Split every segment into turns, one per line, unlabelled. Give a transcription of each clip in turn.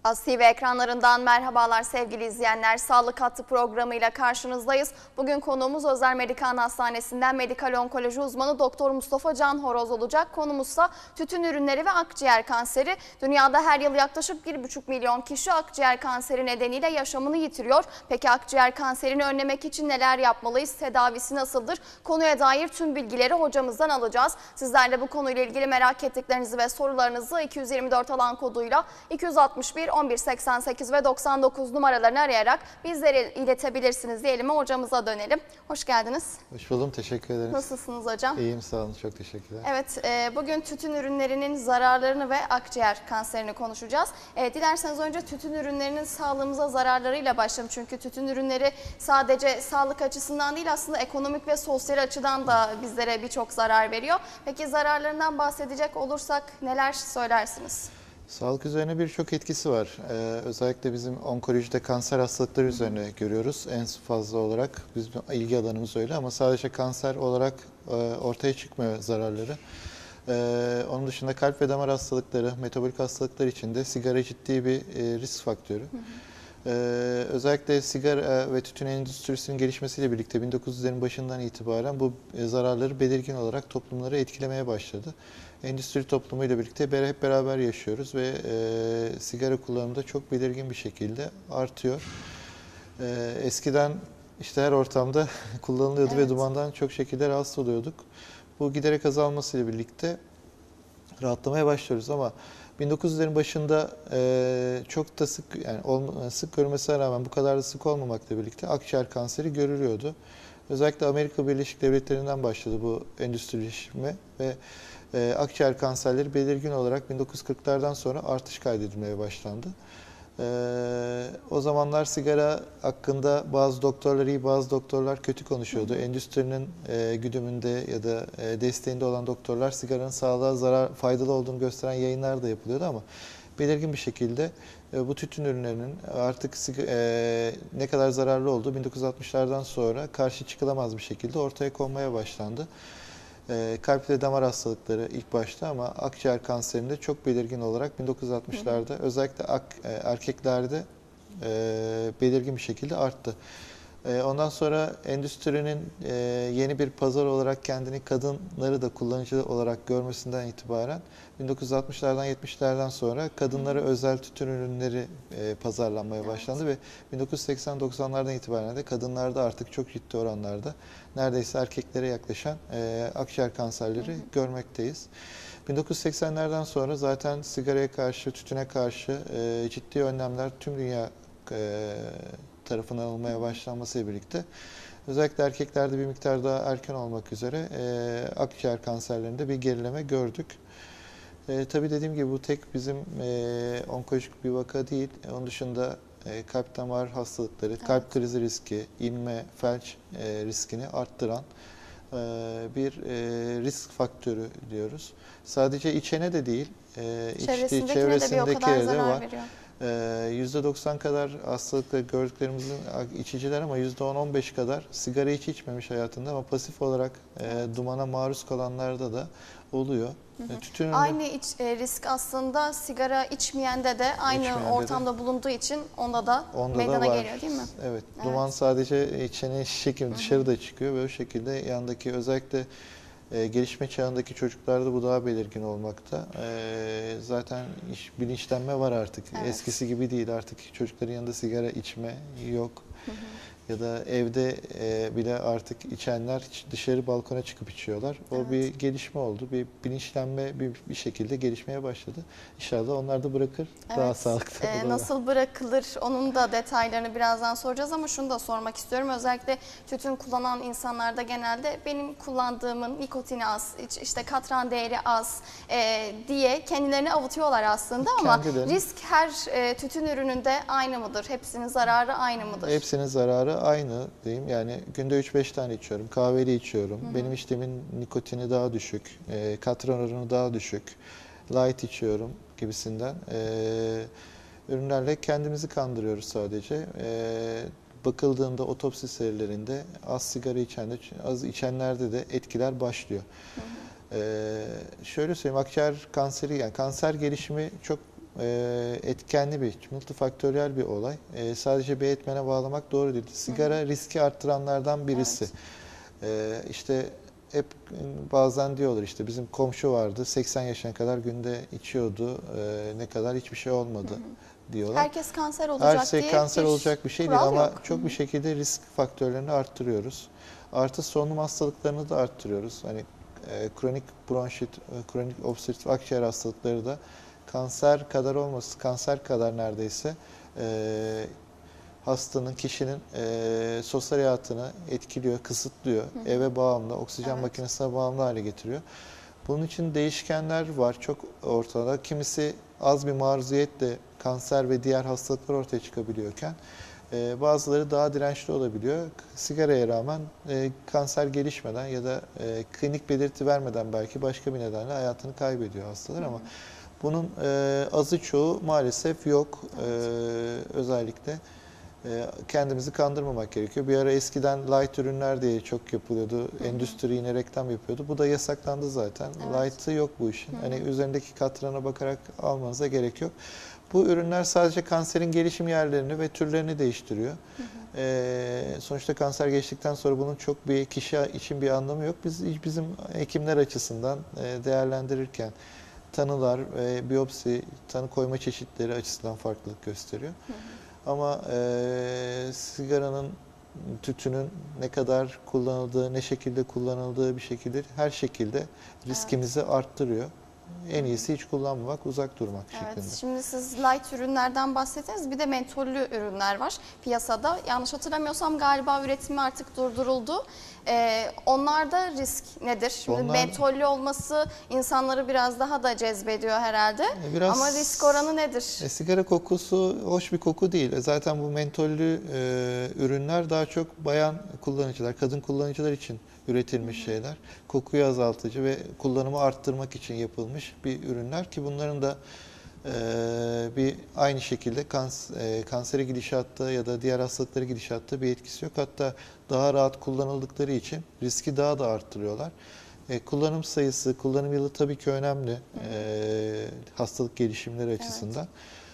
AS TV ekranlarından merhabalar sevgili izleyenler. Sağlık Hattı programıyla karşınızdayız. Bugün konuğumuz Özel Medikan Hastanesi'nden medikal onkoloji uzmanı Doktor Mustafa Can Horoz olacak. Konumuzsa tütün ürünleri ve akciğer kanseri. Dünyada her yıl yaklaşık 1,5 milyon kişi akciğer kanseri nedeniyle yaşamını yitiriyor. Peki akciğer kanserini önlemek için neler yapmalıyız? Tedavisi nasıldır? Konuya dair tüm bilgileri hocamızdan alacağız. Sizler de bu konuyla ilgili merak ettiklerinizi ve sorularınızı 224 alan koduyla 261 1188 ve 99 numaralarını arayarak bizlere iletebilirsiniz diyelim mi? Hocamıza dönelim. Hoş geldiniz.
Hoş buldum. Teşekkür ederiz.
Nasılsınız hocam?
İyiyim, sağ olun. Çok teşekkürler.
Evet, bugün tütün ürünlerinin zararlarını ve akciğer kanserini konuşacağız. Dilerseniz önce tütün ürünlerinin sağlığımıza zararlarıyla başlayalım. Çünkü tütün ürünleri sadece sağlık açısından değil, aslında ekonomik ve sosyal açıdan da bizlere birçok zarar veriyor. Peki zararlarından bahsedecek olursak neler söylersiniz?
Sağlık üzerine birçok etkisi var. Özellikle bizim onkolojide kanser hastalıkları üzerine görüyoruz. En fazla olarak bizim ilgi alanımız öyle ama sadece kanser olarak ortaya çıkmıyor zararları. Onun dışında kalp ve damar hastalıkları, metabolik hastalıklar için de sigara ciddi bir risk faktörü. Özellikle sigara ve tütün endüstrisinin gelişmesiyle birlikte 1900'lerin başından itibaren bu zararları belirgin olarak toplumları etkilemeye başladı. Endüstri toplumuyla birlikte hep beraber yaşıyoruz ve sigara kullanımı da çok belirgin bir şekilde artıyor. Eskiden işte her ortamda kullanılıyordu ve dumandan çok şekilde rahatsız oluyorduk. Bu giderek azalmasıyla birlikte rahatlamaya başlıyoruz ama 1900'lerin başında çok da sık, yani sık görülmesine rağmen bu kadar da sık olmamakla birlikte akciğer kanseri görülüyordu. Özellikle Amerika Birleşik Devletleri'nden başladı bu endüstrileşme ve akciğer kanserleri belirgin olarak 1940'lardan sonra artış kaydedilmeye başlandı. O zamanlar sigara hakkında bazı doktorlar iyi, bazı doktorlar kötü konuşuyordu. Endüstrinin güdümünde ya da desteğinde olan doktorlar sigaranın sağlığa faydalı olduğunu gösteren yayınlar da yapılıyordu ama belirgin bir şekilde bu tütün ürünlerinin artık ne kadar zararlı olduğu 1960'lardan sonra karşı çıkılamaz bir şekilde ortaya konmaya başlandı. Kalp ve damar hastalıkları ilk başta ama akciğer kanserinde çok belirgin olarak 1960'larda özellikle erkeklerde belirgin bir şekilde arttı. Ondan sonra endüstrinin yeni bir pazar olarak kendini kadınları da kullanıcı olarak görmesinden itibaren 1960'lardan 70'lerden sonra kadınlara özel tütün ürünleri pazarlanmaya başlandı ve 1980-90'lardan itibaren de kadınlarda artık çok ciddi oranlarda neredeyse erkeklere yaklaşan akciğer kanserleri görmekteyiz. 1980'lerden sonra zaten sigaraya karşı, tütüne karşı ciddi önlemler tüm dünya tarafından alınmaya başlanmasıyla birlikte özellikle erkeklerde bir miktar daha erken olmak üzere akciğer kanserlerinde bir gerileme gördük. Tabii dediğim gibi bu tek bizim onkolojik bir vaka değil. Onun dışında kalp damar hastalıkları, kalp krizi riski, inme, felç riskini arttıran bir risk faktörü diyoruz. Sadece içene de değil, çevresindekilere de var. %90 kadar hastalıkla gördüklerimizin içiciler ama %10-15 kadar sigara hiç içmemiş hayatında ama pasif olarak dumana maruz kalanlarda da oluyor.
Aynı risk aslında sigara içmeyende de aynı ortamda bulunduğu için onda da meydana geliyor değil mi?
Evet. Duman sadece içene şekilde dışarıda çıkıyor ve o şekilde yandaki özellikle gelişme çağındaki çocuklarda bu daha belirgin olmakta. Zaten bilinçlenme var artık. Evet. Eskisi gibi değil artık çocukların yanında sigara içme yok. Ya da evde bile artık içenler dışarı balkona çıkıp içiyorlar. O bir gelişme oldu. Bir bilinçlenme bir şekilde gelişmeye başladı. İnşallah onlar da bırakır. Daha sağlıklı.
Nasıl bırakılır onun da detaylarını birazdan soracağız ama şunu da sormak istiyorum. Özellikle tütün kullanan insanlarda genelde benim kullandığımın nikotini az, işte katran değeri az diye kendilerini avutuyorlar aslında ama risk her tütün ürününde aynı mıdır? Hepsinin zararı aynı mıdır?
Hepsinin zararı aynı diyeyim. Yani günde 3-5 tane içiyorum. Kahveli içiyorum. Benim içtiğimin nikotini daha düşük. Katran oranı daha düşük. Light içiyorum gibisinden. Ürünlerle kendimizi kandırıyoruz sadece. Bakıldığında otopsi serilerinde az sigara içende, az içenlerde de etkiler başlıyor. Şöyle söyleyeyim, akciğer kanseri, yani kanser gelişimi çok etkenli bir, multifaktöriyel bir olay. Sadece bir etmene bağlamak doğru değil. Sigara riski arttıranlardan birisi. İşte hep bazen diyorlar işte bizim komşu vardı 80 yaşına kadar günde içiyordu, ne kadar hiçbir şey olmadı diyorlar.
Herkes kanser olacak
Her şey
diye
kanser
bir
olacak bir şey değil
kural
ama
yok.
çok bir şekilde risk faktörlerini arttırıyoruz. Artı solunum hastalıklarını da arttırıyoruz. Hani kronik bronşit, kronik obstrüktif akciğer hastalıkları da kanser kadar olması, kanser kadar neredeyse hastanın, kişinin sosyal hayatını etkiliyor, kısıtlıyor. Eve bağımlı, oksijen makinesine bağımlı hale getiriyor. Bunun için değişkenler var çok ortada. Kimisi az bir maruziyetle kanser ve diğer hastalıklar ortaya çıkabiliyorken bazıları daha dirençli olabiliyor. Sigaraya rağmen kanser gelişmeden ya da klinik belirti vermeden belki başka bir nedenle hayatını kaybediyor hastalar ama bunun azı çoğu maalesef yok. Özellikle kendimizi kandırmamak gerekiyor. Bir ara eskiden light ürünler diye çok yapılıyordu. Endüstri yine reklam yapıyordu. Bu da yasaklandı zaten. Light'ı yok bu işin. Hani üzerindeki katrana bakarak almanıza gerek yok. Bu ürünler sadece kanserin gelişim yerlerini ve türlerini değiştiriyor. Sonuçta kanser geçtikten sonra bunun çok bir kişi için bir anlamı yok. Bizim hekimler açısından değerlendirirken tanılar, biyopsi, tanı koyma çeşitleri açısından farklılık gösteriyor. Ama sigaranın, tütünün ne kadar kullanıldığı, ne şekilde kullanıldığı bir şekilde her şekilde riskimizi arttırıyor. En iyisi hiç kullanmamak, uzak durmak şeklinde.
Şimdi siz light ürünlerden bahsettiniz. Bir de mentollü ürünler var piyasada. Yanlış hatırlamıyorsam galiba üretimi artık durduruldu. Onlarda risk nedir? Şimdi mentollü olması insanları biraz daha da cezbediyor herhalde. Ama risk oranı nedir?
Sigara kokusu hoş bir koku değil. Zaten bu mentollü ürünler daha çok bayan kullanıcılar, kadın kullanıcılar için üretilmiş şeyler. Kokuyu azaltıcı ve kullanımı arttırmak için yapılmış bir ürünler ki bunların da bir aynı şekilde kansere gidişatta ya da diğer hastalıklara gidişatta bir etkisi yok. Hatta daha rahat kullanıldıkları için riski daha da arttırıyorlar. Kullanım sayısı, kullanım yılı tabii ki önemli hastalık gelişimleri açısından.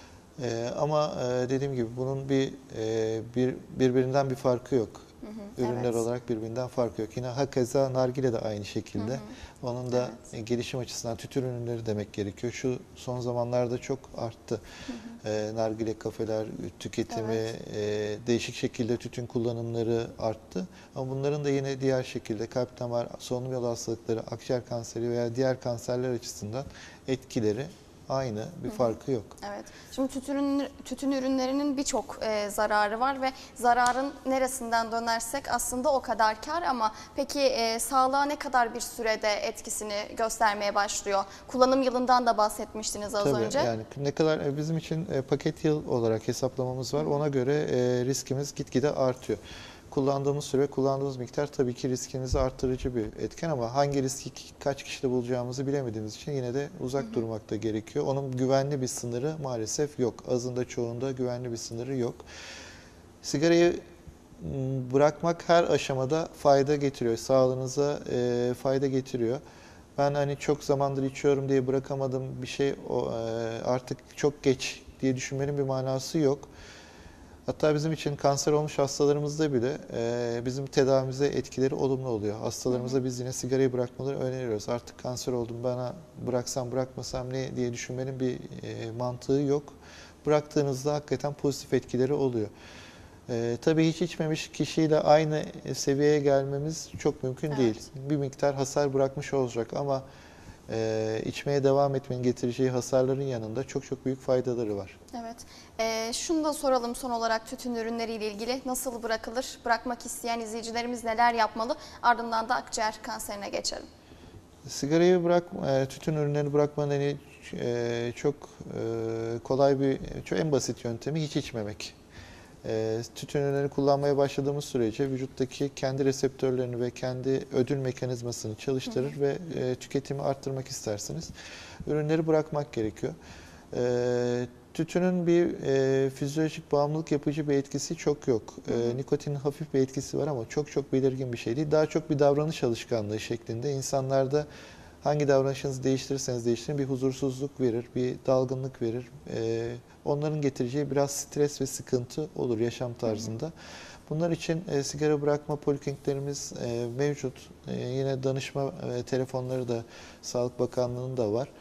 Ama dediğim gibi bunun birbirinden bir farkı yok. Ürünler olarak birbirinden farkı yok. Yine hakeza nargile de aynı şekilde. Onun da gelişim açısından tütün ürünleri demek gerekiyor. Şu son zamanlarda çok arttı. Nargile kafeler tüketimi, değişik şekilde tütün kullanımları arttı. Ama bunların da yine diğer şekilde kalp damar, solunum yolu hastalıkları, akciğer kanseri veya diğer kanserler açısından etkileri aynı, bir farkı yok.
Evet. Şimdi tütün ürünlerinin birçok zararı var ve zararın neresinden dönersek aslında o kadar kar ama peki sağlığa ne kadar bir sürede etkisini göstermeye başlıyor? Kullanım yılından da bahsetmiştiniz az önce.
Yani ne kadar bizim için paket yıl olarak hesaplamamız var. Ona göre riskimiz gitgide artıyor. Kullandığımız süre, kullandığımız miktar tabii ki riskimizi arttırıcı bir etken ama hangi riski kaç kişide bulacağımızı bilemediğimiz için yine de uzak durmak da gerekiyor. Onun güvenli bir sınırı maalesef yok. Azında çoğunda güvenli bir sınırı yok. Sigarayı bırakmak her aşamada fayda getiriyor. Sağlığınıza fayda getiriyor. Ben hani çok zamandır içiyorum diye bırakamadım bir şey artık çok geç diye düşünmenin bir manası yok. Hatta bizim için kanser olmuş hastalarımızda bile bizim tedavimize etkileri olumlu oluyor. Hastalarımıza biz yine sigarayı bırakmaları öneriyoruz. Artık kanser oldum, bana bıraksam bırakmasam ne diye düşünmenin bir mantığı yok. Bıraktığınızda hakikaten pozitif etkileri oluyor. Tabii hiç içmemiş kişiyle aynı seviyeye gelmemiz çok mümkün değil. Bir miktar hasar bırakmış olacak ama içmeye devam etmenin getireceği hasarların yanında çok çok büyük faydaları var.
Evet. Şunu da soralım son olarak tütün ürünleriyle ilgili nasıl bırakılır? Bırakmak isteyen izleyicilerimiz neler yapmalı? Ardından da akciğer kanserine geçelim.
Sigarayı tütün ürünlerini bırakmanın çok kolay en basit yöntemi hiç içmemek. Tütün ürünlerini kullanmaya başladığımız sürece vücuttaki kendi reseptörlerini ve kendi ödül mekanizmasını çalıştırır ve tüketimi arttırmak isterseniz ürünleri bırakmak gerekiyor. Tütünün bir fizyolojik bağımlılık yapıcı bir etkisi çok yok. Nikotinin hafif bir etkisi var ama çok çok belirgin bir şey değil. Daha çok bir davranış alışkanlığı şeklinde insanlarda Hangi davranışınızı değiştirirseniz değiştirin bir huzursuzluk verir, bir dalgınlık verir. Onların getireceği biraz stres ve sıkıntı olur yaşam tarzında. Bunlar için sigara bırakma polikliniklerimiz mevcut. Yine danışma telefonları da Sağlık Bakanlığı'nın da var.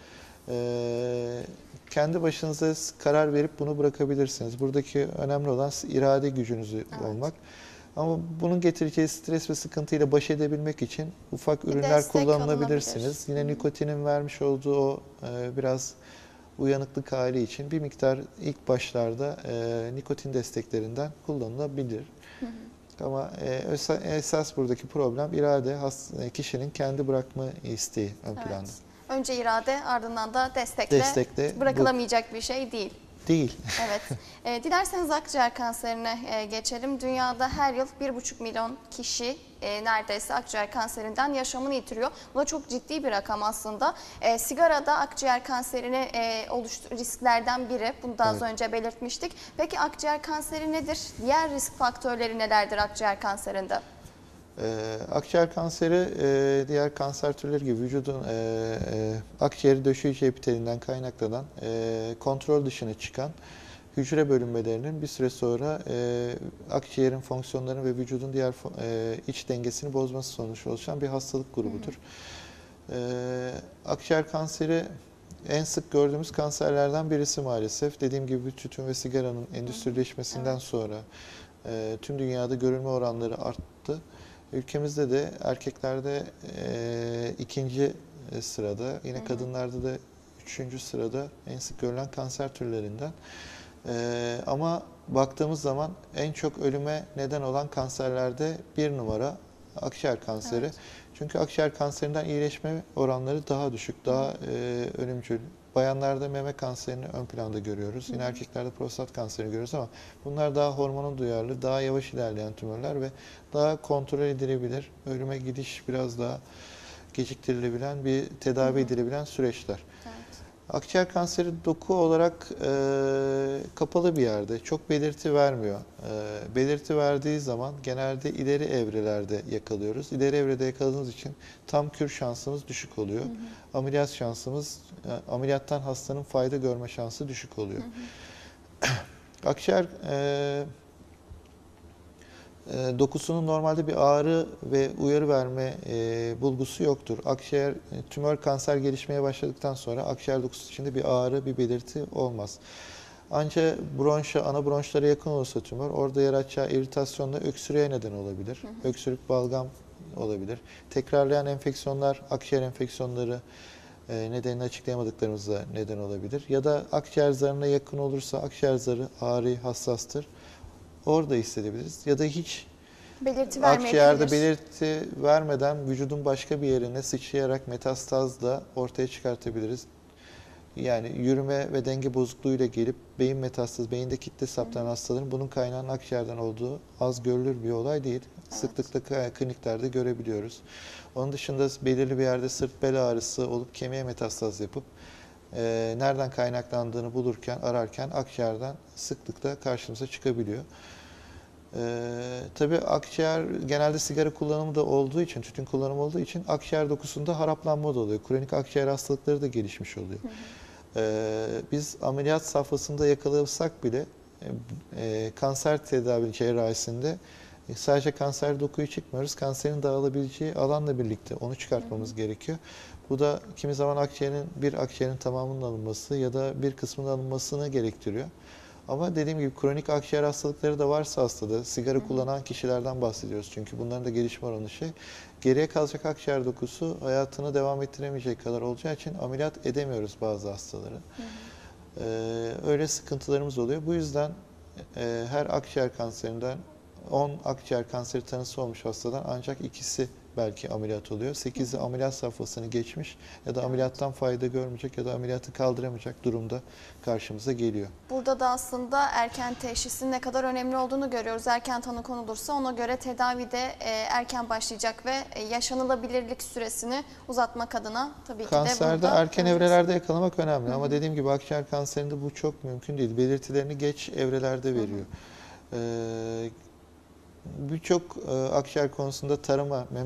Kendi başınıza karar verip bunu bırakabilirsiniz. Buradaki önemli olan irade gücünüzü olmak. Ama bunun getireceği stres ve sıkıntıyla baş edebilmek için ufak ürünler kullanılabilirsiniz. Yine nikotinin vermiş olduğu o biraz uyanıklık hali için bir miktar ilk başlarda nikotin desteklerinden kullanılabilir. Ama esas buradaki problem irade, kişinin kendi bırakma isteği ön planda.
Önce irade, ardından da destekle bırakılamayacak bir şey değil.
Değil.
Evet. Dilerseniz akciğer kanserine geçelim. Dünyada her yıl 1,5 milyon kişi neredeyse akciğer kanserinden yaşamını yitiriyor. Bu da çok ciddi bir rakam aslında. Sigara da akciğer kanserini risklerden biri. Bunu da az önce belirtmiştik. Peki akciğer kanseri nedir? Diğer risk faktörleri nelerdir akciğer kanserinde?
Akciğer kanseri diğer kanser türleri gibi vücudun akciğeri döşeyici epitelinden kaynaklanan kontrol dışına çıkan hücre bölünmelerinin bir süre sonra akciğerin fonksiyonlarını ve vücudun diğer iç dengesini bozması sonucu oluşan bir hastalık grubudur. Akciğer kanseri en sık gördüğümüz kanserlerden birisi maalesef. Dediğim gibi tütün ve sigaranın endüstrileşmesinden sonra tüm dünyada görülme oranları arttı. Ülkemizde de erkeklerde ikinci sırada, yine kadınlarda da üçüncü sırada en sık görülen kanser türlerinden. Ama baktığımız zaman en çok ölüme neden olan kanserlerde bir numara akciğer kanseri. Evet. Çünkü akciğer kanserinden iyileşme oranları daha düşük, daha ölümcül. Bayanlarda meme kanserini ön planda görüyoruz. Yine erkeklerde prostat kanserini görüyoruz ama bunlar daha hormona duyarlı, daha yavaş ilerleyen tümörler ve daha kontrol edilebilir. Ölüme gidiş biraz daha geciktirilebilen, bir tedavi edilebilen süreçler. Evet. Akciğer kanseri doku olarak kapalı bir yerde, çok belirti vermiyor. Belirti verdiği zaman genelde ileri evrelerde yakalıyoruz. İleri evrede yakaladığımız için tam kür şansımız düşük oluyor. Ameliyat şansımız, ameliyattan hastanın fayda görme şansı düşük oluyor. Akciğer dokusunun normalde bir ağrı ve uyarı verme bulgusu yoktur. Akciğer tümör kanser gelişmeye başladıktan sonra akciğer dokusu içinde bir ağrı, bir belirti olmaz. Ancak bronşa, ana bronşlara yakın olursa tümör orada yaratacağı iritasyonla öksürüğe neden olabilir. Öksürük, balgam olabilir. Tekrarlayan enfeksiyonlar, akciğer enfeksiyonları nedenini açıklayamadıklarımızda neden olabilir. Ya da akciğer zarına yakın olursa akciğer zarı ağrı, hassastır. Orada hissedebiliriz. Ya da hiç akciğerde belirti vermeden vücudun başka bir yerine sıçrayarak metastaz da ortaya çıkartabiliriz. Yani yürüme ve denge bozukluğuyla gelip beyin metastazı, beyinde kitle saptanan hastaların bunun kaynağının akciğerden olduğu az görülür bir olay değil. Evet. Sıklıkla kliniklerde görebiliyoruz. Onun dışında belirli bir yerde sırt bel ağrısı olup kemiğe metastaz yapıp nereden kaynaklandığını ararken akciğerden sıklıkla karşımıza çıkabiliyor. Tabii akciğer genelde sigara kullanımı da olduğu için, tütün kullanımı olduğu için akciğer dokusunda haraplanma da oluyor. Kronik akciğer hastalıkları da gelişmiş oluyor. Biz ameliyat safhasında yakalasak bile kanser tedavi cerrahisinde sadece kanser dokuyu çıkmıyoruz. Kanserin dağılabileceği alanla birlikte onu çıkartmamız gerekiyor. Bu da kimi zaman bir akciğerin tamamının alınması ya da bir kısmının alınmasını gerektiriyor. Ama dediğim gibi kronik akciğer hastalıkları da varsa hastada, sigara kullanan kişilerden bahsediyoruz. Çünkü bunların da gelişme oranı geriye kalacak akciğer dokusu hayatını devam ettiremeyecek kadar olacağı için ameliyat edemiyoruz bazı hastaları. Öyle sıkıntılarımız oluyor. Bu yüzden her akciğer kanserinden 10 akciğer kanseri tanısı olmuş hastadan ancak ikisi belki ameliyat oluyor. 8'i ameliyat safhasını geçmiş ya da ameliyattan fayda görmeyecek ya da ameliyatı kaldıramayacak durumda karşımıza geliyor.
Burada da aslında erken teşhisin ne kadar önemli olduğunu görüyoruz. Erken tanı konulursa ona göre tedavi de erken başlayacak ve yaşanılabilirlik süresini uzatmak adına tabii ki de
kanserde erken evrelerde yakalamak önemli. Ama dediğim gibi akciğer kanserinde bu çok mümkün değil. Belirtilerini geç evrelerde veriyor. Birçok akciğer konusunda tarama, meme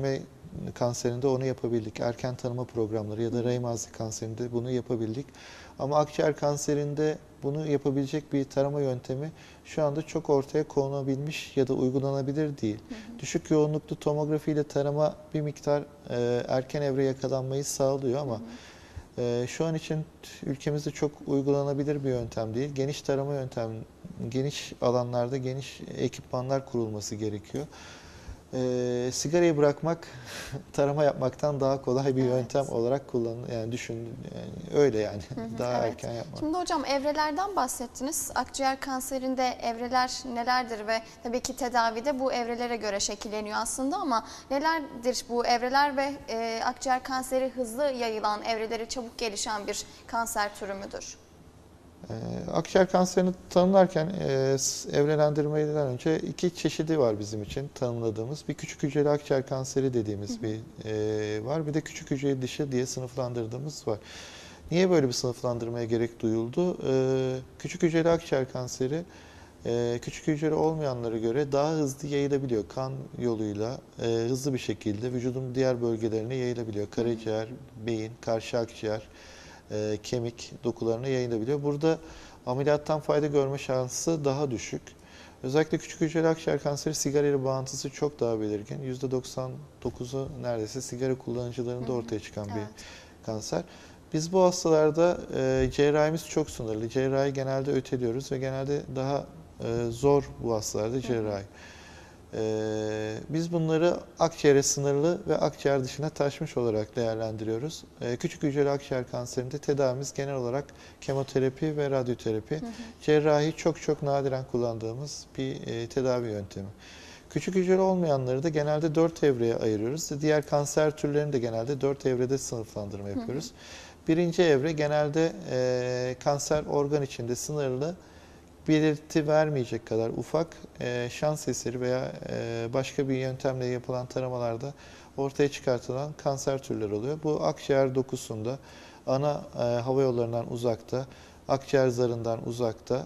kanserinde onu yapabildik. Erken tanıma programları ya da rahim ağzı kanserinde bunu yapabildik. Ama akciğer kanserinde bunu yapabilecek bir tarama yöntemi şu anda çok ortaya konulabilmiş ya da uygulanabilir değil. Düşük yoğunluklu tomografiyle tarama bir miktar erken evre yakalanmayı sağlıyor ama şu an için ülkemizde çok uygulanabilir bir yöntem değil. Geniş tarama yöntemi, geniş alanlarda geniş ekipmanlar kurulması gerekiyor. Sigarayı bırakmak tarama yapmaktan daha kolay bir yöntem olarak kullanılıyor. Yani düşün, yani öyle yani. Daha erken yapmak.
Şimdi hocam evrelerden bahsettiniz. Akciğer kanserinde evreler nelerdir ve tabii ki tedavide bu evrelere göre şekilleniyor aslında ama nelerdir bu evreler ve akciğer kanseri hızlı yayılan, evreleri çabuk gelişen bir kanser türü müdür?
Akciğer kanserini tanımlarken evrelendirmeden önce iki çeşidi var bizim için tanımladığımız. Bir küçük hücreli akciğer kanseri dediğimiz bir var. Bir de küçük hücreli dışı diye sınıflandırdığımız var. Niye böyle bir sınıflandırmaya gerek duyuldu? Küçük hücreli akciğer kanseri küçük hücre olmayanlara göre daha hızlı yayılabiliyor. Kan yoluyla hızlı bir şekilde vücudun diğer bölgelerine yayılabiliyor. Karaciğer, beyin, karşı akciğer, kemik dokularına yayılabiliyor. Burada ameliyattan fayda görme şansı daha düşük. Özellikle küçük hücreli akciğer kanseri sigara ile bağıntısı çok daha belirgin. %99'u neredeyse sigara kullanıcılarında ortaya çıkan bir kanser. Biz bu hastalarda cerrahimiz çok sınırlı. Cerrahi genelde öteliyoruz ve genelde daha zor bu hastalarda cerrahi. Biz bunları akciğere sınırlı ve akciğer dışına taşmış olarak değerlendiriyoruz. Küçük hücreli akciğer kanserinde tedavimiz genel olarak kemoterapi ve radyoterapi. Cerrahi çok nadiren kullandığımız bir tedavi yöntemi. Küçük hücreli olmayanları da genelde 4 evreye ayırıyoruz. Diğer kanser türlerini de genelde 4 evrede sınıflandırma yapıyoruz. Birinci evre genelde kanser organ içinde sınırlı, belirti vermeyecek kadar ufak şans eseri veya başka bir yöntemle yapılan taramalarda ortaya çıkartılan kanser türleri oluyor. Bu akciğer dokusunda, ana hava yollarından uzakta, akciğer zarından uzakta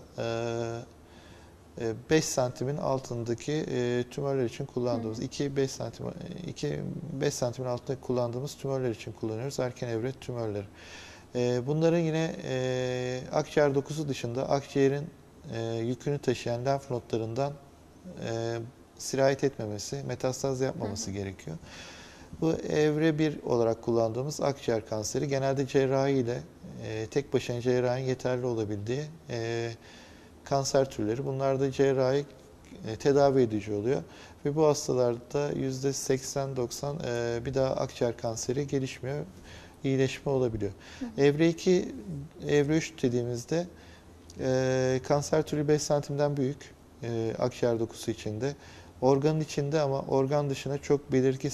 5 santimin altındaki tümörler için kullandığımız 2-5 santimin altında kullandığımız tümörler için kullanıyoruz. Erken evre tümörleri. Bunların yine akciğer dokusu dışında akciğerin yükünü taşıyan lenf nodlarından sirayet etmemesi, metastaz yapmaması gerekiyor. Bu evre 1 olarak kullandığımız akciğer kanseri genelde cerrahi ile tek başına cerrahinin yeterli olabildiği kanser türleri. Bunlar da cerrahi tedavi edici oluyor. Ve bu hastalarda %80-90 bir daha akciğer kanseri gelişmiyor, iyileşme olabiliyor. Evre 2, evre 3 dediğimizde kanser türü 5 santimden büyük akciğer dokusu içinde. Organın içinde ama organ dışına çok belirti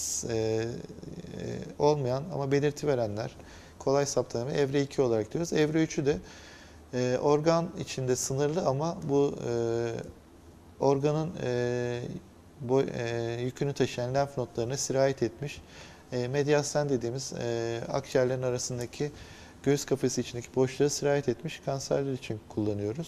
olmayan ama belirti verenler kolay saptanımı evre 2 olarak diyoruz. Evre 3'ü de organ içinde sınırlı ama bu organın yükünü taşıyan lenf nodlarına sirayet etmiş. Mediastin dediğimiz akciğerlerin arasındaki göğüs kafesi içindeki boşluğa sirayet etmiş kanserler için kullanıyoruz.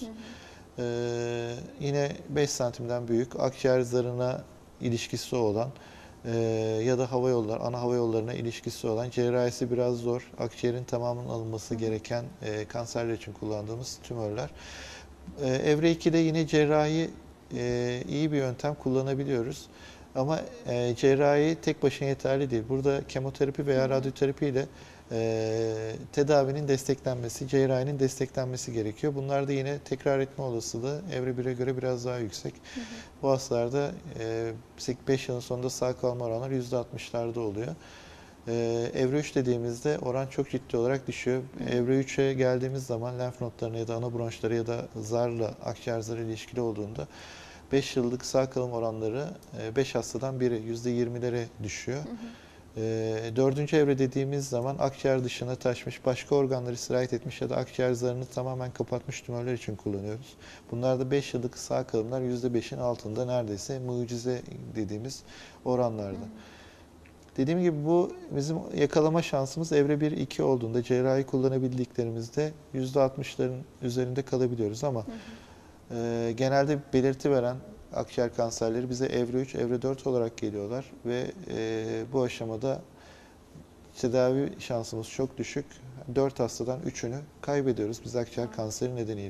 Yine 5 santimden büyük akciğer zarına ilişkisi olan ya da hava yolları, ana hava yollarına ilişkisi olan, cerrahisi biraz zor, akciğerin tamamının alınması gereken kanserler için kullandığımız tümörler. Evre 2'de yine cerrahi iyi bir yöntem kullanabiliyoruz. Ama cerrahi tek başına yeterli değil. Burada kemoterapi veya radyoterapi ile tedavinin desteklenmesi, cerrahinin desteklenmesi gerekiyor. Bunlar da yine tekrar etme olasılığı evre 1'e göre biraz daha yüksek. Bu hastalarda 5 yılın sonunda sağ kalma oranları %60'larda oluyor. Evre 3 dediğimizde oran çok ciddi olarak düşüyor. Evre 3'e geldiğimiz zaman lenf nodlarına ya da ana bronşlara ya da zarla, akciğer zarı ilişkili olduğunda 5 yıllık sağ kalım oranları 5 hastadan biri %20'lere düşüyor. 4. evre dediğimiz zaman akciğer dışına taşmış, başka organları sirayet etmiş ya da akciğer zarını tamamen kapatmış tümörler için kullanıyoruz. Bunlarda 5 yıllık sağ kalımlar %5'in altında, neredeyse mucize dediğimiz oranlarda. Dediğim gibi bu bizim yakalama şansımız evre 1-2 olduğunda, cerrahi kullanabildiklerimizde %60'ların üzerinde kalabiliyoruz ama genelde belirti veren akciğer kanserleri bize evre 3, evre 4 olarak geliyorlar ve bu aşamada tedavi şansımız çok düşük. 4 hastadan 3'ünü kaybediyoruz biz akciğer kanseri nedeniyle.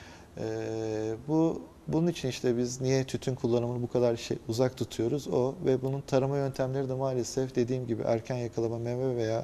Bunun için işte biz niye tütün kullanımını bu kadar uzak tutuyoruz o ve bunun tarama yöntemleri de maalesef dediğim gibi erken yakalama meme veya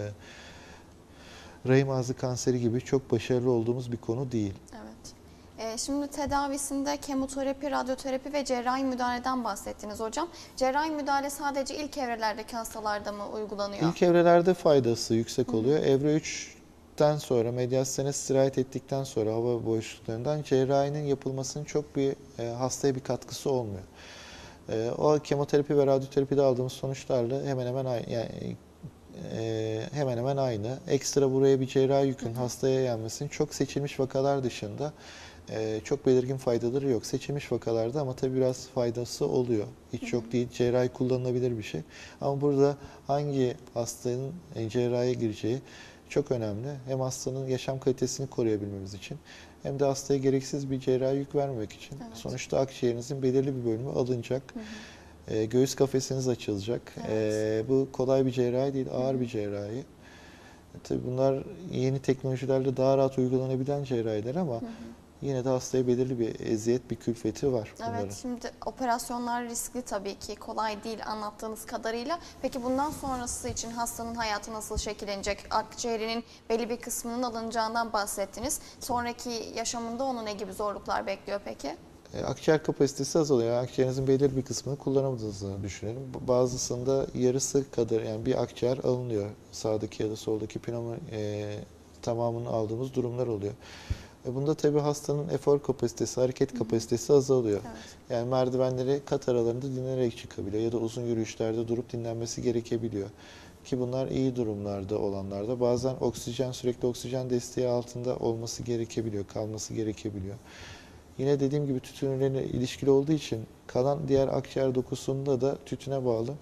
rahim ağzı kanseri gibi çok başarılı olduğumuz bir konu değil.
Evet. Şimdi tedavisinde kemoterapi, radyoterapi ve cerrahi müdahaleden bahsettiniz hocam. Cerrahi müdahale sadece ilk evrelerdeki hastalarda mı uygulanıyor?
İlk evrelerde faydası yüksek oluyor. Evre 3'ten sonra, medyastene sirayet ettikten sonra hava boşluklarından cerrahinin yapılmasının çok bir hastaya bir katkısı olmuyor. O kemoterapi ve radyoterapide aldığımız sonuçlarla hemen hemen aynı. Ekstra buraya bir cerrahi yükün hastaya yenmesinin çok seçilmiş vakalar dışında çok belirgin faydaları yok. Seçilmiş vakalarda ama tabii biraz faydası oluyor. Hiç çok değil. Cerrahi kullanılabilir bir şey. Ama burada hangi hastanın cerrahiye gireceği çok önemli. Hem hastanın yaşam kalitesini koruyabilmemiz için hem de hastaya gereksiz bir cerrahi yük vermemek için. Evet. Sonuçta akciğerinizin belirli bir bölümü alınacak. Göğüs kafesiniz açılacak. Evet. Bu kolay bir cerrahi değil, ağır bir cerrahi. Tabii bunlar yeni teknolojilerle daha rahat uygulanabilen cerrahiler ama yine de hastaya belirli bir eziyet, bir külfeti var bunların.
Evet, şimdi operasyonlar riskli tabii ki, kolay değil anlattığınız kadarıyla. Peki bundan sonrası için hastanın hayatı nasıl şekillenecek? Akciğerinin belli bir kısmının alınacağından bahsettiniz. Sonraki yaşamında onu ne gibi zorluklar bekliyor peki?
Akciğer kapasitesi azalıyor. Akciğerinizin belirli bir kısmını kullanamadığınızı düşünelim. Bazısında yarısı kadar yani bir akciğer alınıyor. Sağdaki ya da soldaki pneumo tamamını aldığımız durumlar oluyor. Bunda tabii hastanın efor kapasitesi, hareket kapasitesi azalıyor. Evet. Yani merdivenleri kat aralarında dinlenerek çıkabiliyor ya da uzun yürüyüşlerde durup dinlenmesi gerekebiliyor. Ki bunlar iyi durumlarda olanlarda. Bazen sürekli oksijen desteği altında olması gerekebiliyor, kalması gerekebiliyor. Yine dediğim gibi tütün ürünlerine ilişkili olduğu için kalan diğer akciğer dokusunda da tütüne bağlı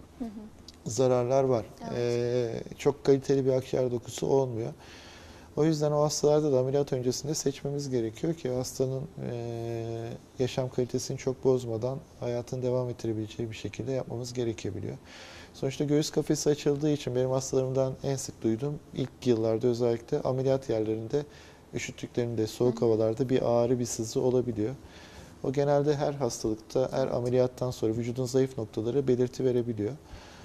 zararlar var. Evet. Çok kaliteli bir akciğer dokusu olmuyor. O yüzden o hastalarda da ameliyat öncesinde seçmemiz gerekiyor ki hastanın yaşam kalitesini çok bozmadan hayatını devam ettirebileceği bir şekilde yapmamız gerekebiliyor. Sonuçta göğüs kafesi açıldığı için benim hastalarımdan en sık duyduğum ilk yıllarda özellikle ameliyat yerlerinde üşüttüklerinde soğuk havalarda bir ağrı, bir sızı olabiliyor. O genelde her hastalıkta, her ameliyattan sonra vücudun zayıf noktaları belirti verebiliyor.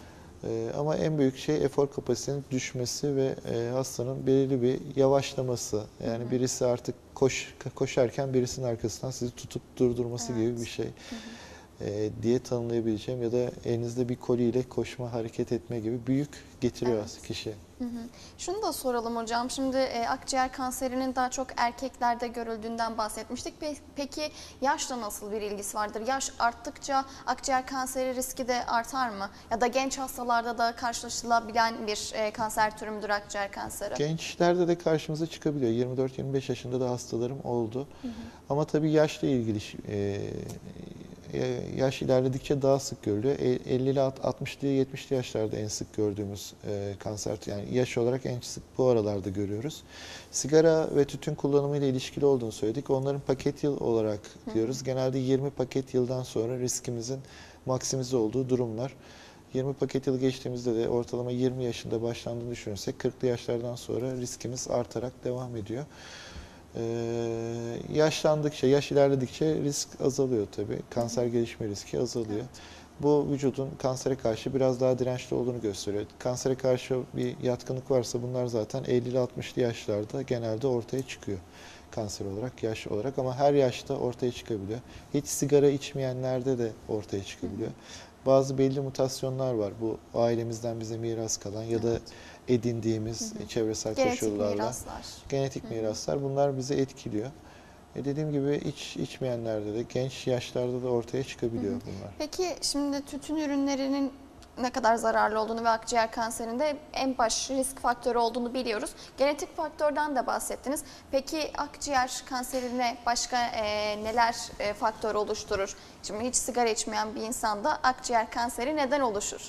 Ama en büyük şey efor kapasitenin düşmesi ve hastanın belirli bir yavaşlaması. Yani birisi artık koşarken birisinin arkasından sizi tutup durdurması gibi bir şey diye tanımlayabileceğim ya da elinizde bir koliyle koşma, hareket etme gibi büyük getiriyor kişi.
Şunu da soralım hocam. Şimdi akciğer kanserinin daha çok erkeklerde görüldüğünden bahsetmiştik. Peki yaşla nasıl bir ilgisi vardır? Yaş arttıkça akciğer kanseri riski de artar mı? Ya da genç hastalarda da karşılaşılabilen bir kanser türü müdür akciğer kanseri?
Gençlerde de karşımıza çıkabiliyor. 24-25 yaşında da hastalarım oldu. Ama tabii yaşla ilgili yaş ilerledikçe daha sık görülüyor. 50'li, 60'lı, 70'li yaşlarda en sık gördüğümüz kanser, yani yaş olarak en sık bu aralarda görüyoruz. Sigara ve tütün kullanımı ile ilişkili olduğunu söyledik. Onların paket yıl olarak diyoruz. Genelde 20 paket yıldan sonra riskimizin maksimize olduğu durumlar. 20 paket yıl geçtiğimizde de ortalama 20 yaşında başlandığını düşünürsek 40'lı yaşlardan sonra riskimiz artarak devam ediyor. Yaşlandıkça, yaş ilerledikçe risk azalıyor tabii. Kanser gelişme riski azalıyor. Evet. Bu vücudun kansere karşı biraz daha dirençli olduğunu gösteriyor. Kansere karşı bir yatkınlık varsa bunlar zaten 50'li 60'lı yaşlarda genelde ortaya çıkıyor. Kanser olarak, yaş olarak ama her yaşta ortaya çıkabiliyor. Hiç sigara içmeyenlerde de ortaya çıkabiliyor. Bazı belli mutasyonlar var. Bu ailemizden bize miras kalan ya da edindiğimiz çevresel koşullarla. Genetik miraslar. Bunlar bizi etkiliyor. Dediğim gibi içmeyenlerde de genç yaşlarda da ortaya çıkabiliyor bunlar.
Peki şimdi tütün ürünlerinin ne kadar zararlı olduğunu ve akciğer kanserinde en baş risk faktörü olduğunu biliyoruz. Genetik faktörden de bahsettiniz. Peki akciğer kanserine başka neler faktör oluşturur? Şimdi hiç sigara içmeyen bir insanda akciğer kanseri neden oluşur?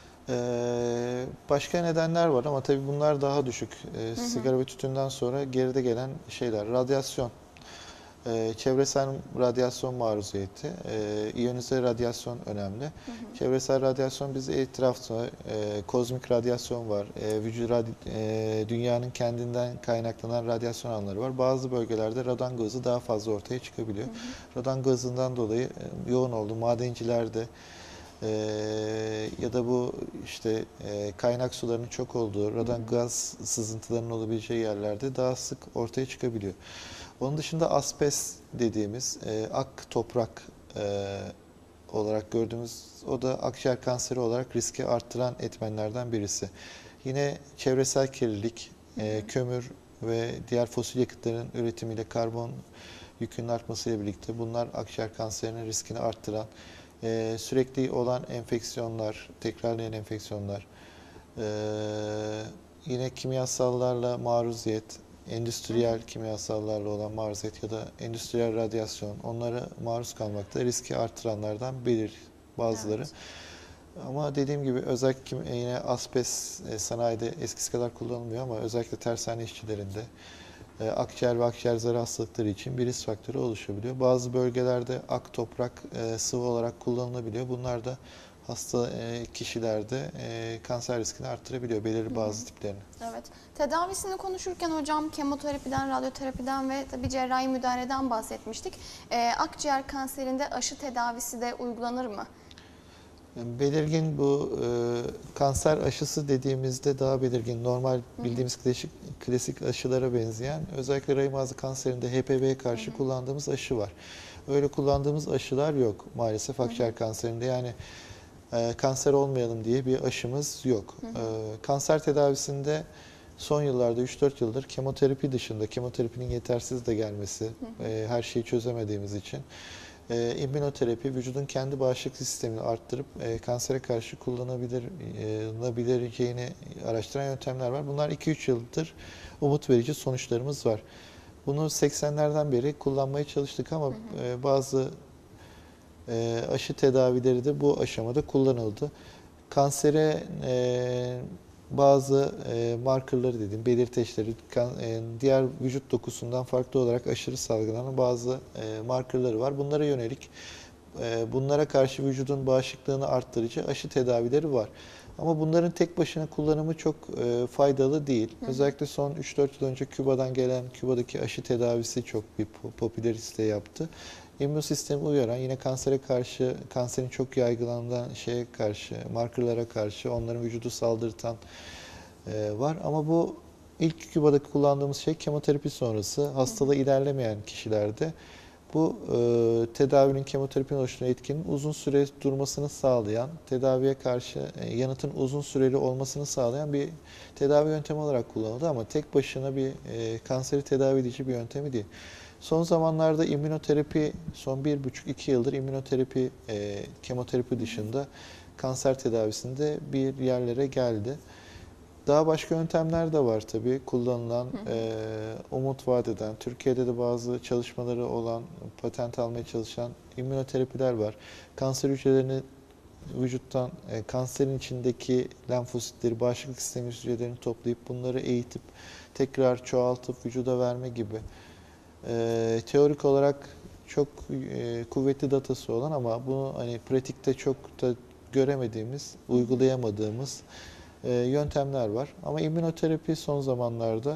Başka nedenler var ama tabii bunlar daha düşük. Sigara ve tütünden sonra geride gelen şeyler, radyasyon. Çevresel radyasyon maruziyeti, iyonize radyasyon önemli. Çevresel radyasyon bizi etrafta, kozmik radyasyon var, dünyanın kendinden kaynaklanan radyasyon alanları var. Bazı bölgelerde radon gazı daha fazla ortaya çıkabiliyor. Radon gazından dolayı yoğun olduğu madencilerde ya da bu işte kaynak sularının çok olduğu, radon gaz sızıntılarının olabileceği yerlerde daha sık ortaya çıkabiliyor. Onun dışında asbest dediğimiz ak toprak olarak gördüğümüz, o da akciğer kanseri olarak riski arttıran etmenlerden birisi. Yine çevresel kirlilik, kömür ve diğer fosil yakıtların üretimiyle karbon yükünün artmasıyla birlikte bunlar akciğer kanserinin riskini arttıran, sürekli olan enfeksiyonlar, tekrarlayan enfeksiyonlar, yine kimyasallarla maruziyet, endüstriyel kimyasallarla olan maruziyet ya da endüstriyel radyasyon, onlara maruz kalmakta riski artıranlardan bazıları. Evet. Ama dediğim gibi özellikle yine asbest sanayide eskisi kadar kullanılmıyor ama özellikle tersane işçilerinde akciğer ve akciğer zarı hastalıkları için bir risk faktörü oluşabiliyor. Bazı bölgelerde ak toprak sıvı olarak kullanılabiliyor. Bunlar da hasta kişilerde kanser riskini arttırabiliyor belirli bazı tiplerini.
Evet. Tedavisini konuşurken hocam kemoterapiden, radyoterapiden ve tabii cerrahi müdahaleden bahsetmiştik. Akciğer kanserinde aşı tedavisi de uygulanır mı?
Belirgin bu kanser aşısı dediğimizde daha belirgin, normal bildiğimiz klasik aşılara benzeyen, özellikle rahim ağzı kanserinde HPV'ye karşı kullandığımız aşı var. Öyle kullandığımız aşılar yok maalesef akciğer kanserinde. Yani kanser olmayalım diye bir aşımız yok. Kanser tedavisinde son yıllarda 3-4 yıldır kemoterapi dışında, kemoterapinin yetersiz de gelmesi, her şeyi çözemediğimiz için immünoterapi vücudun kendi bağışıklık sistemini arttırıp kansere karşı kullanılabileceğini araştıran yöntemler var. Bunlar 2-3 yıldır umut verici sonuçlarımız var. Bunu 80'lerden beri kullanmaya çalıştık ama bazı aşı tedavileri de bu aşamada kullanıldı. Kansere bazı markerları dediğim belirteçleri, diğer vücut dokusundan farklı olarak aşırı salgılanan bazı markerları var. Bunlara yönelik, bunlara karşı vücudun bağışıklığını arttırıcı aşı tedavileri var. Ama bunların tek başına kullanımı çok faydalı değil. Özellikle son 3-4 yıl önce Küba'daki aşı tedavisi çok bir popülerite yaptı. İmmün sistemi uyaran, yine kansere karşı, kanserin çok yaygınlanan şeye karşı, markerlara karşı onların vücudu saldırtan var. Ama bu ilk Küba'daki kullandığımız şey kemoterapi sonrası hastalığı ilerlemeyen kişilerde bu tedavinin, kemoterapinin oluşturan etkinin uzun süre durmasını sağlayan, tedaviye karşı yanıtın uzun süreli olmasını sağlayan bir tedavi yöntemi olarak kullanıldı ama tek başına bir kanseri tedavi edici bir yöntemi değil. Son zamanlarda immünoterapi, son 1,5-2 yıldır immünoterapi, kemoterapi dışında kanser tedavisinde bir yerlere geldi. Daha başka yöntemler de var tabii kullanılan, umut vaat eden, Türkiye'de de bazı çalışmaları olan, patent almaya çalışan immünoterapiler var. Kanser hücrelerini vücuttan, kanserin içindeki lenfositleri, bağışıklık sistemi hücrelerini toplayıp bunları eğitip tekrar çoğaltıp vücuda verme gibi. Teorik olarak çok kuvvetli datası olan ama bunu hani pratikte çok da göremediğimiz, uygulayamadığımız yöntemler var. Ama immünoterapi son zamanlarda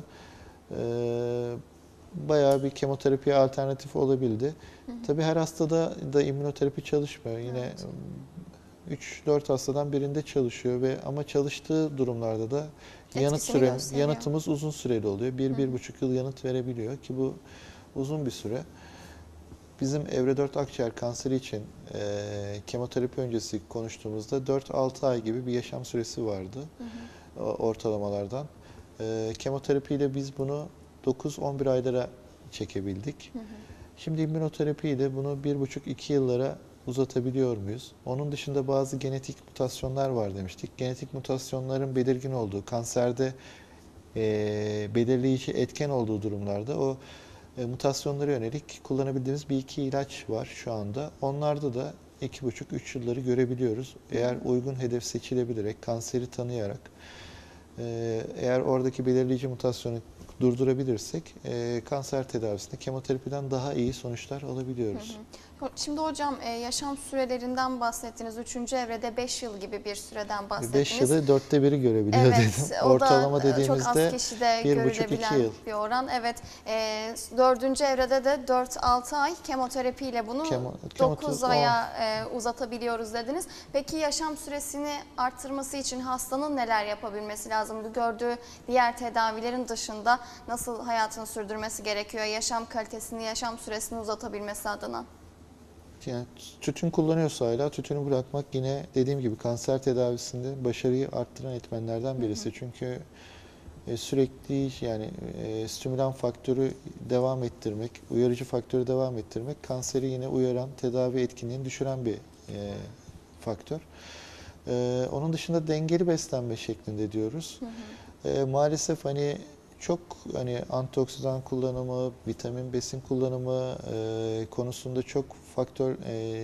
bayağı bir kemoterapiye alternatif olabildi. Tabii her hastada da immünoterapi çalışmıyor. Yine 3-4 hastadan birinde çalışıyor ama çalıştığı durumlarda da yanıtımız uzun süreli oluyor. 1-1,5 yıl yanıt verebiliyor ki bu uzun bir süre. Bizim evre 4 akciğer kanseri için kemoterapi öncesi konuştuğumuzda 4-6 ay gibi bir yaşam süresi vardı ortalamalardan. Kemoterapiyle biz bunu 9-11 aylara çekebildik. Şimdi immünoterapiyle bunu 1,5-2 yıllara uzatabiliyor muyuz? Onun dışında bazı genetik mutasyonlar var demiştik. Genetik mutasyonların belirgin olduğu, kanserde belirleyici etken olduğu durumlarda o mutasyonlara yönelik kullanabildiğimiz bir iki ilaç var şu anda. Onlarda da 2,5-3 yılları görebiliyoruz. Eğer uygun hedef seçilebilerek, kanseri tanıyarak, eğer oradaki belirleyici mutasyonu durdurabilirsek kanser tedavisinde kemoterapiden daha iyi sonuçlar alabiliyoruz.
Şimdi hocam yaşam sürelerinden bahsettiniz. 3. evrede 5 yıl gibi bir süreden bahsettiniz.
5 yılı 1/4'ü görebiliyor
Evet,
dedim.
o
Ortalama
da çok
dediğimizde
az kişide
1,5-2
görülebilen
yıl.
bir oran. Evet, 4. evrede de 4-6 ay kemoterapiyle bunu 9 aya uzatabiliyoruz dediniz. Peki yaşam süresini arttırması için hastanın neler yapabilmesi lazım? Gördüğü diğer tedavilerin dışında nasıl hayatını sürdürmesi gerekiyor? Yaşam kalitesini, yaşam süresini uzatabilmesi adına.
Yani tütün kullanıyorsa hala tütünü bırakmak yine dediğim gibi kanser tedavisinde başarıyı arttıran etmenlerden birisi. Çünkü sürekli yani stimülan faktörü devam ettirmek, uyarıcı faktörü devam ettirmek kanseri yine uyaran, tedavi etkinliğini düşüren bir faktör. Onun dışında dengeli beslenme şeklinde diyoruz. Maalesef hani çok antioksidan kullanımı, vitamin besin kullanımı konusunda çok faktör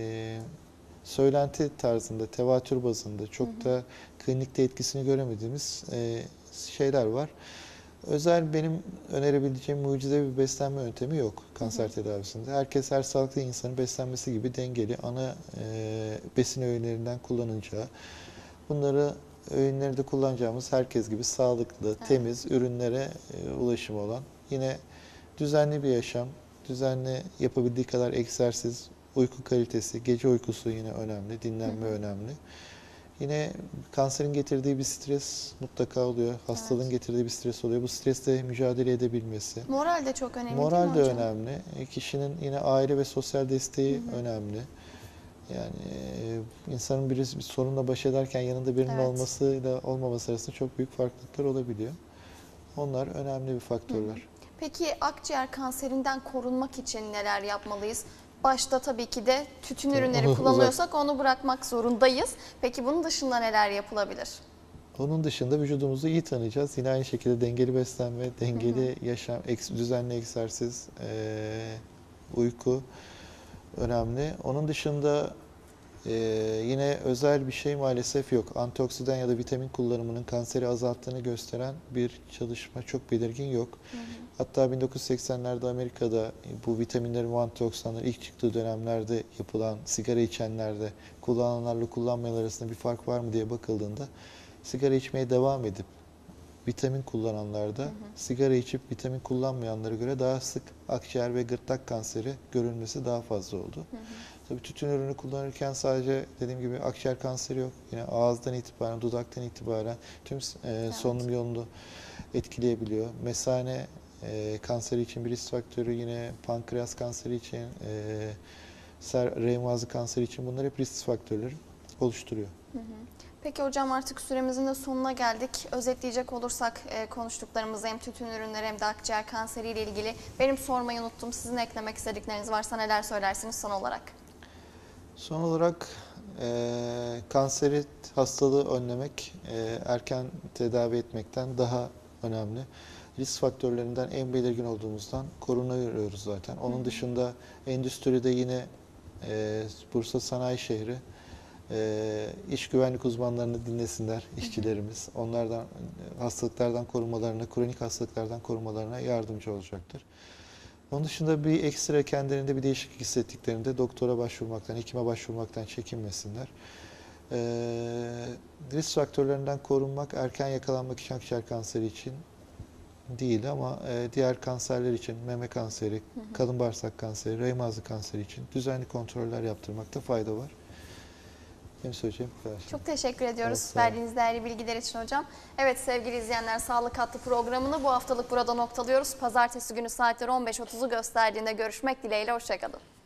söylenti tarzında, tevatür bazında çok da klinikte etkisini göremediğimiz şeyler var. Özel benim önerebileceğim mucizevi bir beslenme yöntemi yok kanser tedavisinde. Herkes her sağlıklı insanın beslenmesi gibi dengeli ana besin öğünlerinden kullanacağı, bunları öğünlerde kullanacağımız herkes gibi sağlıklı, temiz ürünlere ulaşım olan, yine düzenli bir yaşam, düzenli yapabildiği kadar egzersiz, uyku kalitesi, gece uykusu yine önemli, dinlenme önemli. Yine kanserin getirdiği bir stres mutlaka oluyor. Hastalığın getirdiği bir stres oluyor. Bu stresle mücadele edebilmesi.
Moral de çok önemli
Moral
değil mi
de
hocam?
önemli. Kişinin yine aile ve sosyal desteği önemli. Yani insanın bir sorunla baş ederken yanında birinin olmasıyla olmaması arasında çok büyük farklılıklar olabiliyor. Onlar önemli bir faktörler.
Peki akciğer kanserinden korunmak için neler yapmalıyız? Başta tabii ki de tütün ürünleri kullanıyorsak onu bırakmak zorundayız. Peki bunun dışında neler yapılabilir?
Onun dışında vücudumuzu iyi tanıyacağız. Yine aynı şekilde dengeli beslenme, dengeli yaşam, düzenli egzersiz, uyku önemli. Onun dışında yine özel bir şey maalesef yok. Antioksidan ya da vitamin kullanımının kanseri azalttığını gösteren bir çalışma çok belirgin yok. Hatta 1980'lerde Amerika'da bu vitaminlerin ve antioksidanların ilk çıktığı dönemlerde yapılan sigara içenlerde kullananlarla kullanmayanlar arasında bir fark var mı diye bakıldığında sigara içmeye devam edip vitamin kullananlarda sigara içip vitamin kullanmayanlara göre daha sık akciğer ve gırtlak kanseri görülmesi daha fazla oldu. Tabii tütün ürünü kullanırken sadece dediğim gibi akciğer kanseri yok. Yine ağızdan itibaren, dudaktan itibaren tüm solunum yolunu etkileyebiliyor. Mesane kanseri için bir risk faktörü, yine pankreas kanseri için, revmazlı kanseri için, bunlar hep risk faktörleri oluşturuyor.
Peki hocam artık süremizin de sonuna geldik. Özetleyecek olursak konuştuklarımızı hem tütün ürünleri hem de akciğer kanseriyle ilgili benim sormayı unuttum. Sizin eklemek istedikleriniz varsa neler söylersiniz son olarak?
Son olarak kanseri, hastalığı önlemek erken tedavi etmekten daha önemli. Risk faktörlerinden en belirgin olduğumuzdan korunuyoruz zaten. Onun dışında endüstride yine Bursa Sanayi Şehri iş güvenlik uzmanlarını dinlesinler işçilerimiz. Onlardan hastalıklardan korumalarına, kronik hastalıklardan korumalarına yardımcı olacaktır. Onun dışında bir ekstra kendilerinde bir değişiklik hissettiklerinde doktora başvurmaktan, hekime başvurmaktan çekinmesinler. Risk faktörlerinden korunmak, erken yakalanmak için akciğer kanseri için değil ama diğer kanserler için, meme kanseri, kalın bağırsak kanseri, revmazlı kanseri için düzenli kontroller yaptırmakta fayda var. Benim söyleyeceğim bu kadar.
Çok teşekkür ediyoruz
Evet,
verdiğiniz değerli bilgiler için hocam. Evet sevgili izleyenler, Sağlık Hattı programını bu haftalık burada noktalıyoruz. Pazartesi günü saatler 15.30'u gösterdiğinde görüşmek dileğiyle. Hoşçakalın.